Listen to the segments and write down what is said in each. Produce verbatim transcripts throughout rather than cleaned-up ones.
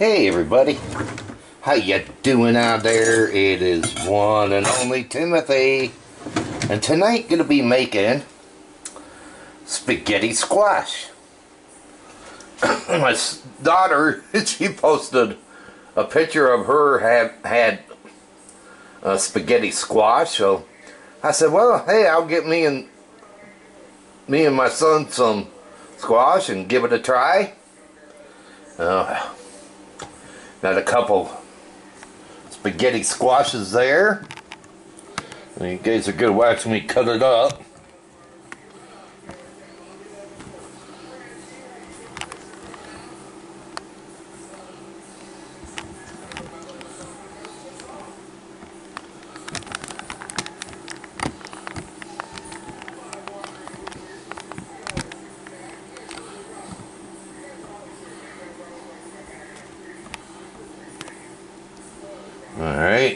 Hey everybody, how you doing out there? It is one and only Timothy, and tonight gonna be making spaghetti squash. My daughter, she posted a picture of her have had a spaghetti squash, so I said, well, hey, I'll get me and me and my son some squash and give it a try. Uh, got a couple spaghetti squashes there. And you guys are good watching me cut it up. All right.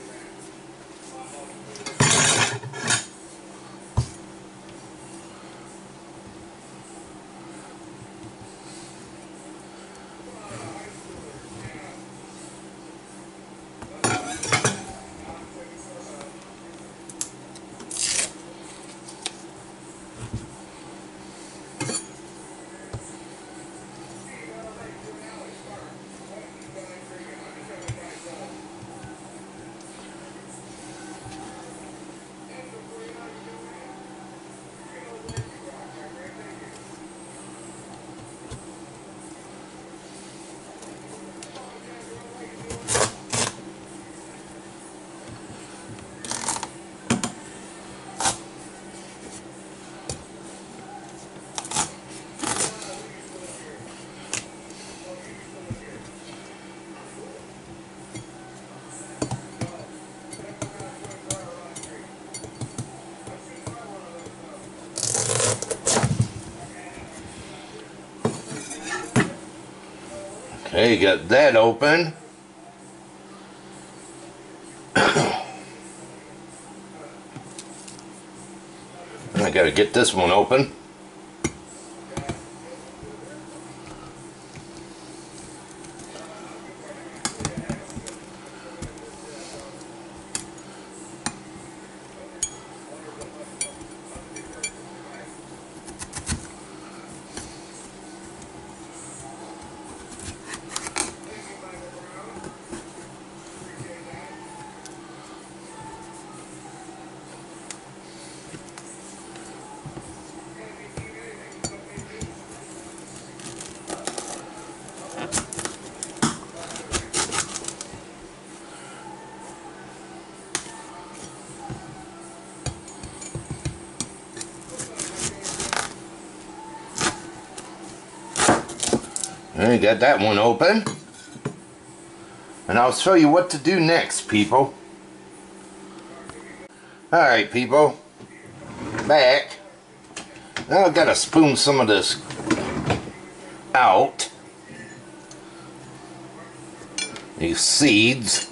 Okay, got that open. I gotta get this one open. I got that one open. And I'll show you what to do next, people. Alright, people. Back. Now I've got to spoon some of this out. These seeds.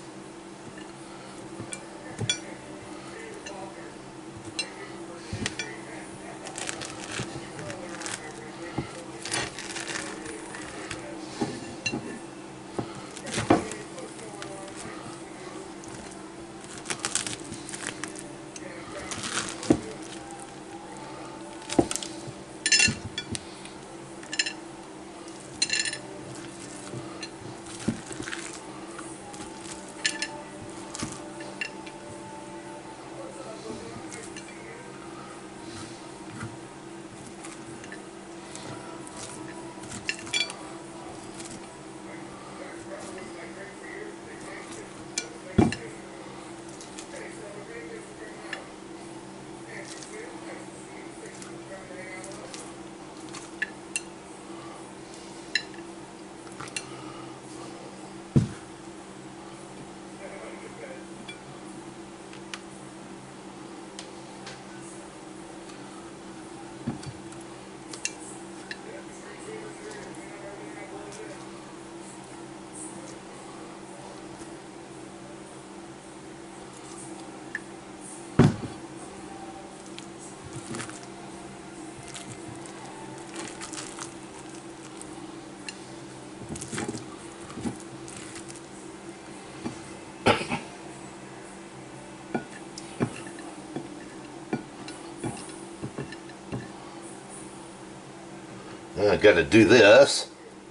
I got to do this.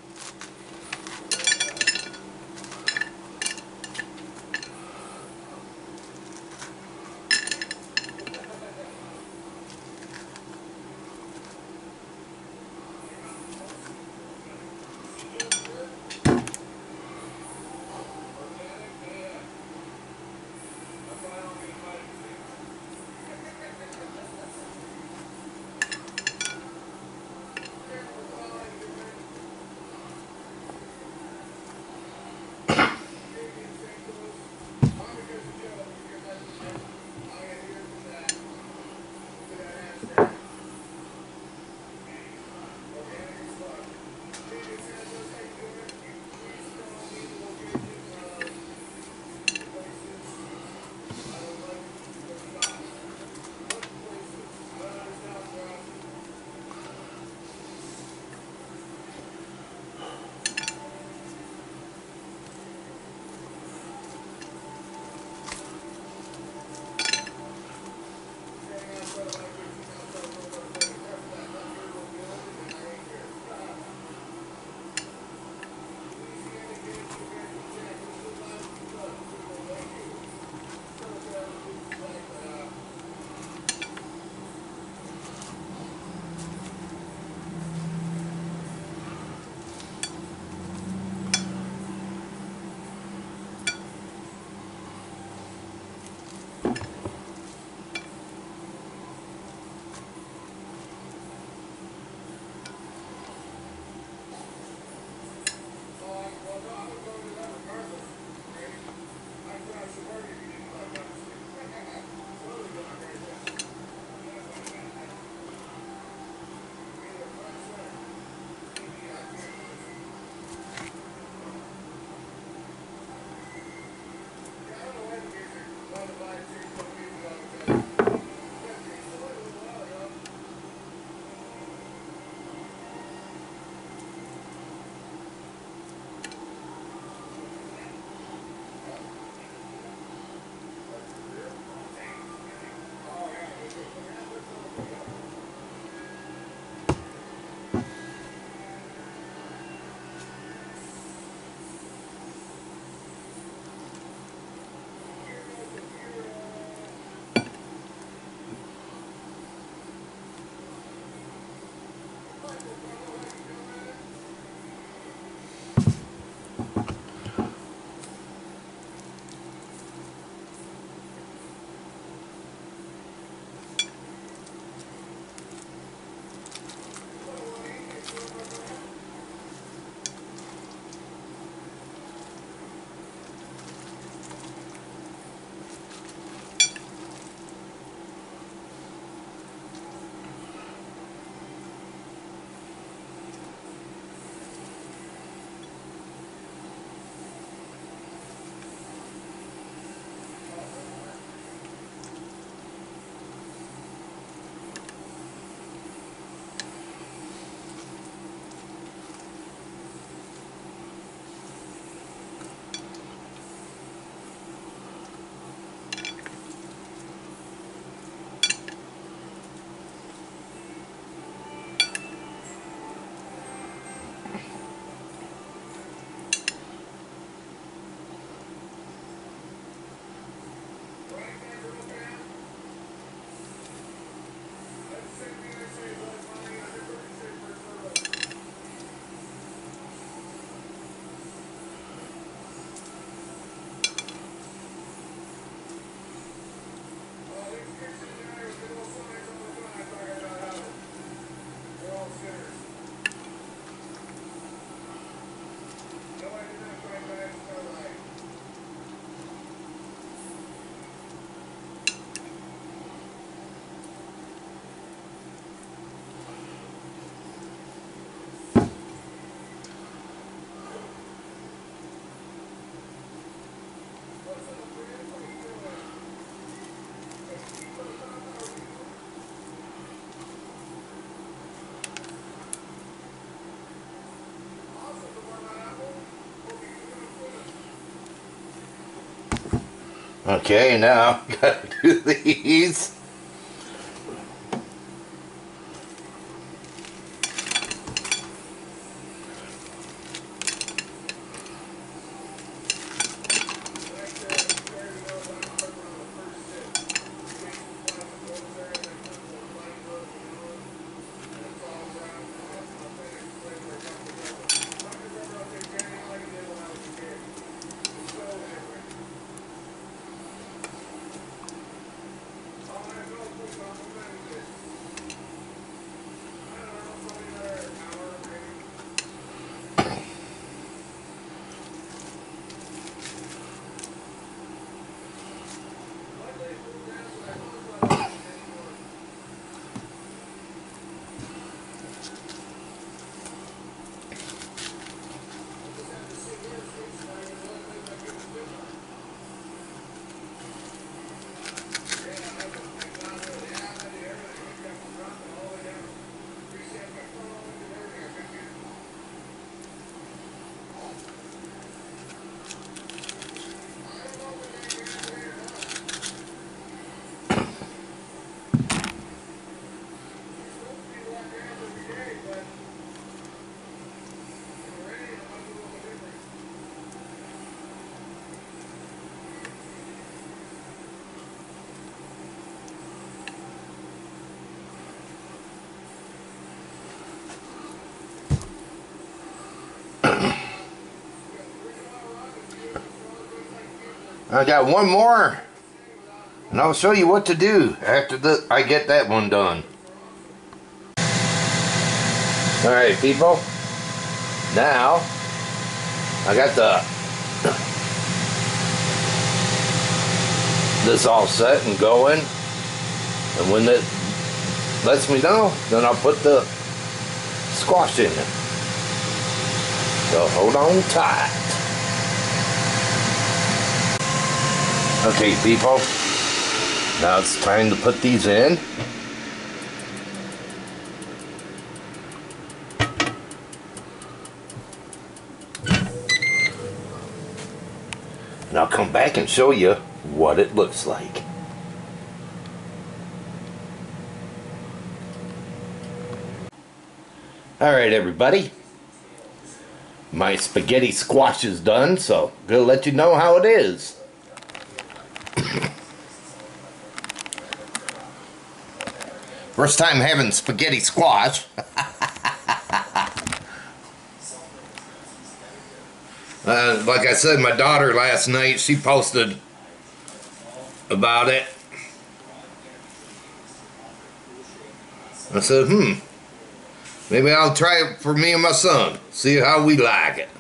Okay, now gotta do these. I got one more, and I'll show you what to do after the I get that one done. Alright people, now I got the this all set and going, and when it lets me know, then I'll put the squash in it. So hold on tight. Okay people, now it's time to put these in. And I'll come back and show you what it looks like. Alright everybody, my spaghetti squash is done, so I'm gonna let you know how it is. First time having spaghetti squash. uh, like I said, my daughter last night, she posted about it. I said, hmm, maybe I'll try it for me and my son, see how we like it.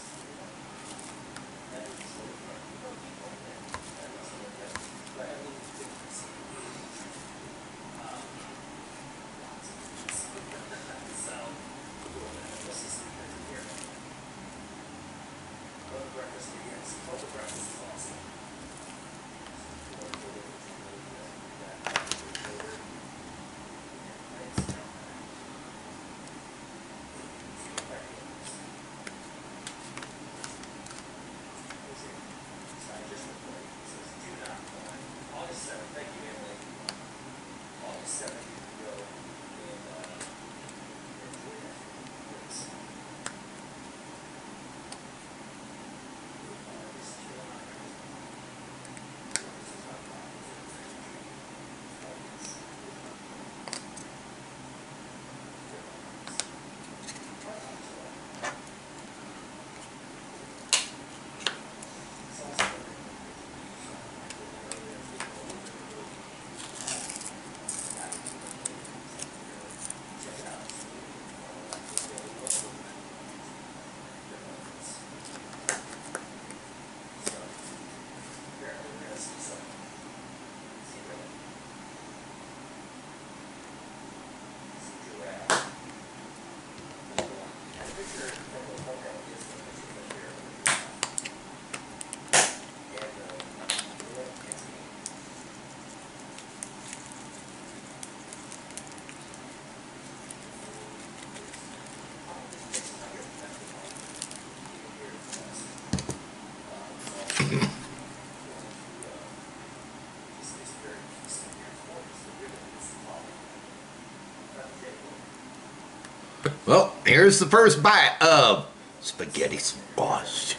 Well, here's the first bite of spaghetti squash.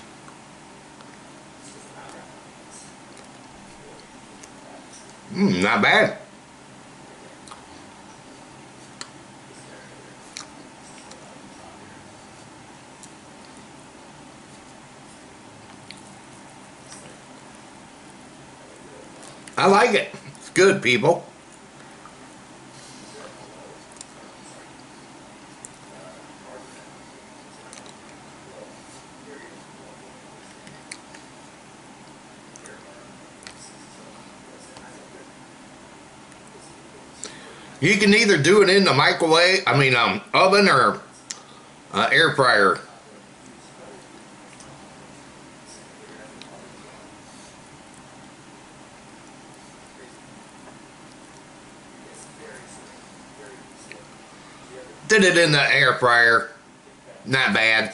Mmm, not bad. I like it. It's good, people. You can either do it in the microwave, I mean um, oven or uh, air fryer. Did it in the air fryer. Not bad.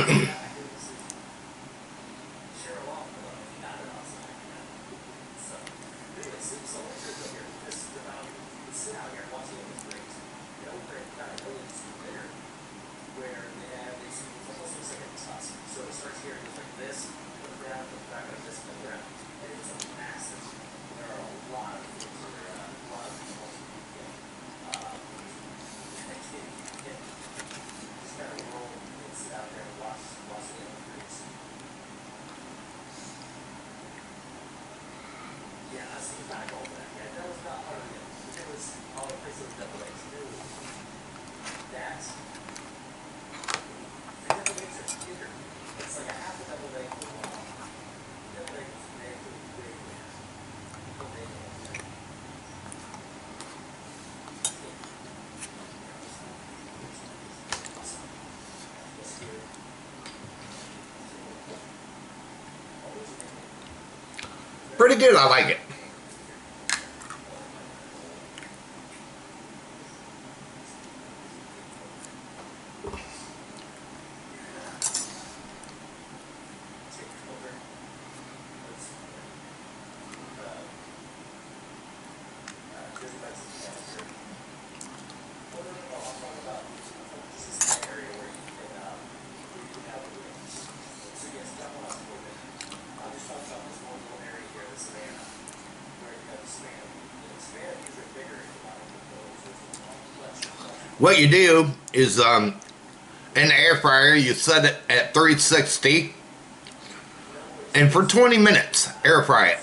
Pretty good, I like it. What you do is, um, in the air fryer, you set it at three sixty, and for twenty minutes, air fry it.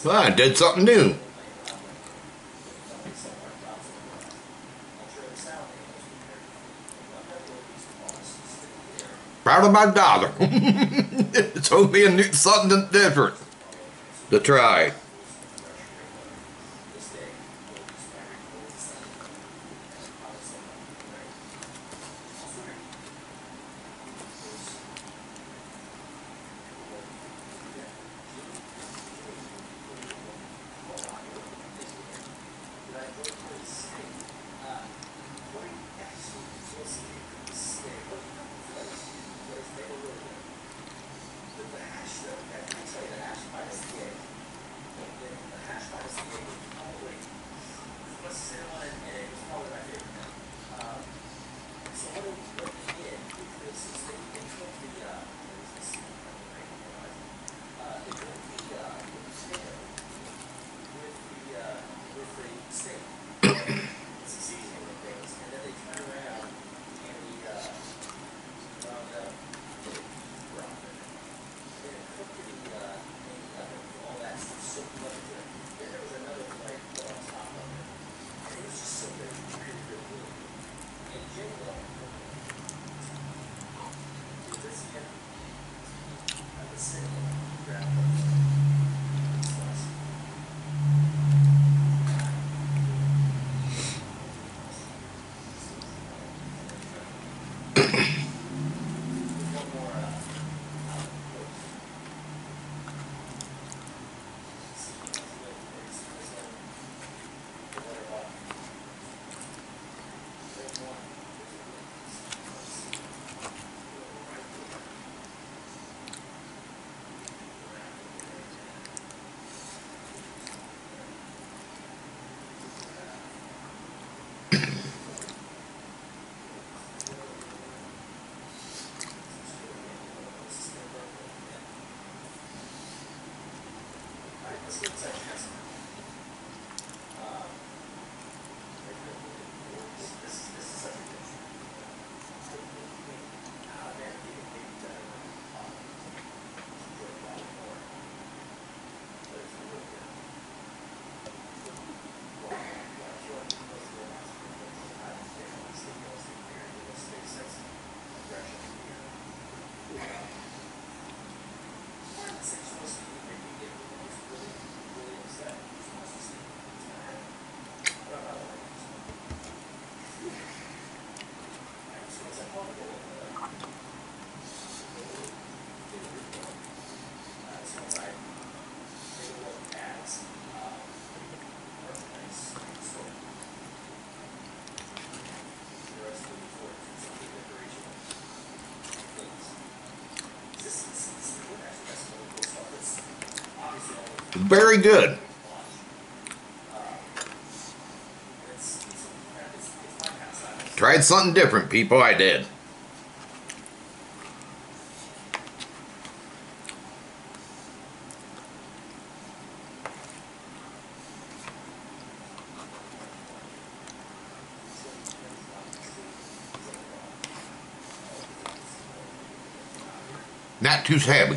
Well, I did something new. Proud of my daughter. It's going to be a new, something different to try. Very good. Tried something different, people. I did. Not too shabby.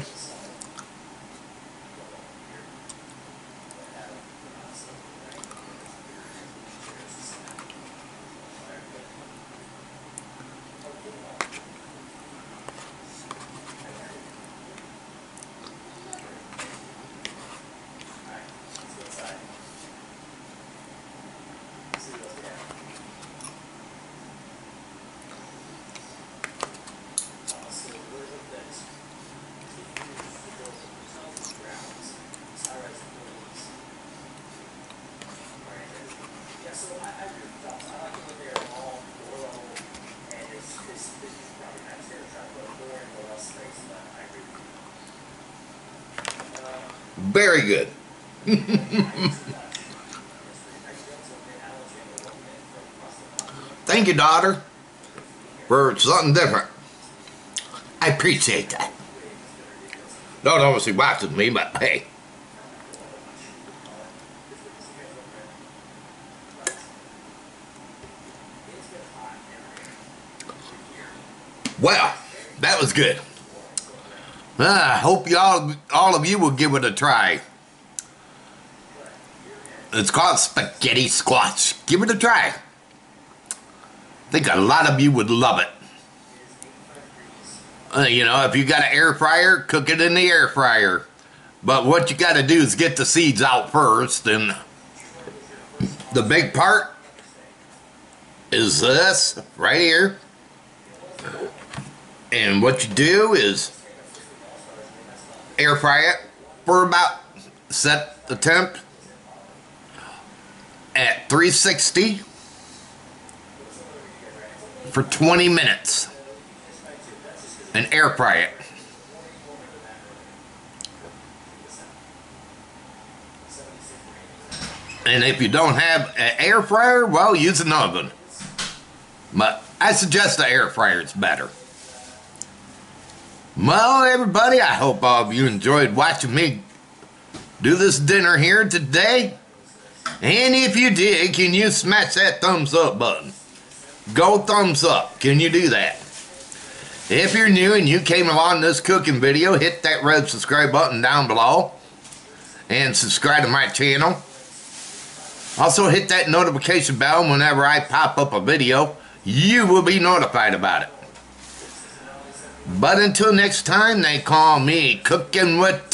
Very good. Thank you, daughter, for something different. I appreciate that. Don't obviously watch with me, but hey. Well, that was good. I uh, hope y'all, all of you will give it a try. It's called spaghetti squash. Give it a try. I think a lot of you would love it. Uh, you know, if you got an air fryer, cook it in the air fryer. But what you got to do is get the seeds out first. And the big part is this right here. And what you do is air fry it for about, set the temp at three sixty for twenty minutes and air fry it. And if you don't have an air fryer, well, use an oven. But I suggest the air fryer is better. Well, everybody, I hope all of you enjoyed watching me do this dinner here today. And if you did, can you smash that thumbs up button? Go thumbs up. Can you do that? If you're new and you came along this cooking video, hit that red subscribe button down below. And subscribe to my channel. Also hit that notification bell whenever I pop up a video. You will be notified about it. But until next time, they call me Cooking with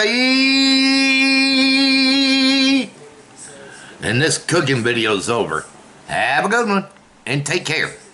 Timothy. And this cooking video is over. Have a good one and take care.